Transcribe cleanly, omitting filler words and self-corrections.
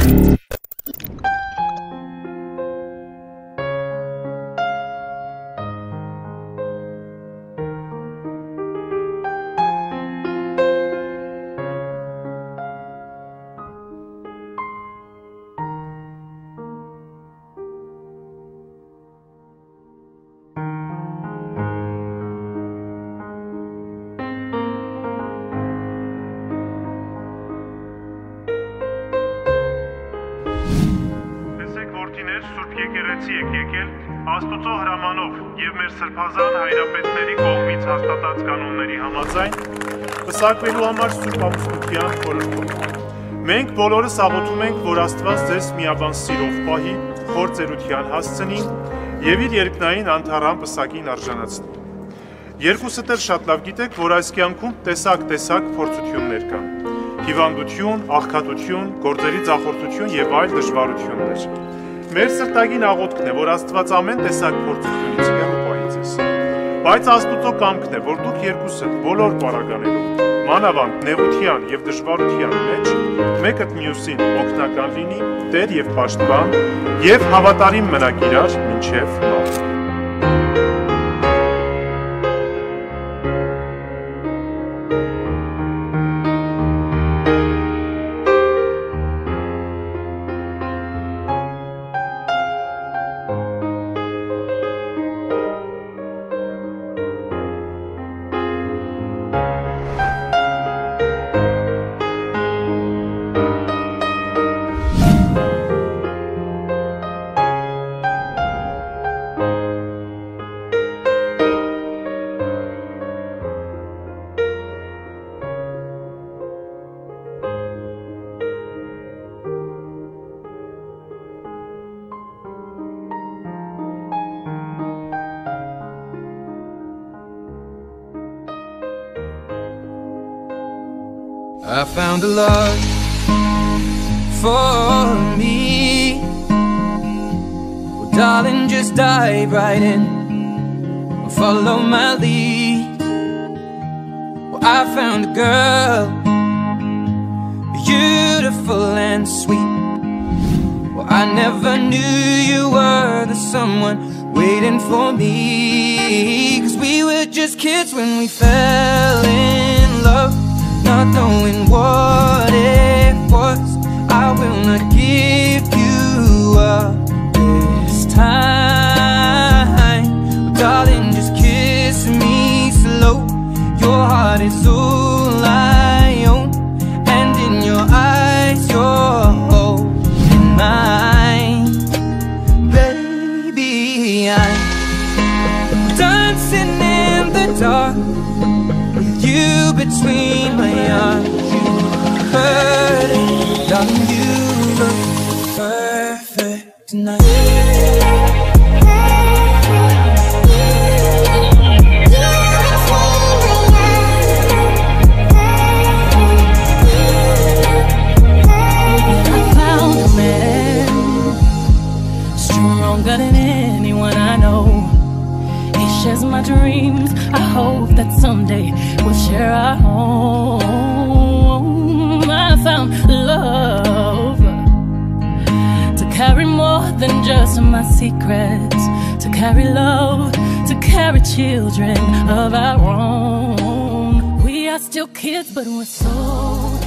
Սուրբ եկեղեցի եք եկել Աստուծո հրամանով եւ մեր սրբազան հայրապետների կողմից հաստատած կանոնների համաձայն պսակվելու համար Սուրբ ամուսնության խորհրդով։ Մենք բոլորս աղոթում ենք, որ Աստված ձեզ միաբան սիրով պահի, խոր ծերության հասցնի եւ իր երկնային անթառան պսակին արժանացնի։ Երկուսդ էլ շատ լավ գիտեք, որ այս կյանքում տեսակ փորձություններ կան։ Հիվանդություն, աղքատություն, գործերի ձախորդություն եւ այլ դժվարություններ։ Մեր սրտագին աղոթքն է, որ Աստված ամեն տեսակ փորձությունից հեռու պահի ձեզ։ Բայց Աստուծո կամքն է, որ դուք երկուսդ բոլոր պարագաներում, մանավանդ նեղության եւ դժվարության մեջ, մեկդ մյուսին օգնական լինի, Տեր եւ Պաշտպան, եւ հավատարիմ մնաք իրար մինչեւ մահ։ I found a love for me. Well, darling, just dive right in and follow my lead. Well, I found a girl, beautiful and sweet. Well, I never knew you were the someone waiting for me. 'Cause we were just kids when we fell in love, not knowing what it was. I will not give you up this time. Oh, darling, just kiss me slow. Your heart is all I own, and in your eyes you're holding mine. Baby, I'm dancing in the dark, you between my arms. You heard it, darling, you look perfect tonight. I found a man stronger than anyone I know. He shares my dreams. I hope that someday we'll share our home. I found love to carry more than just my secrets, to carry love, to carry children of our own. We are still kids, but we're so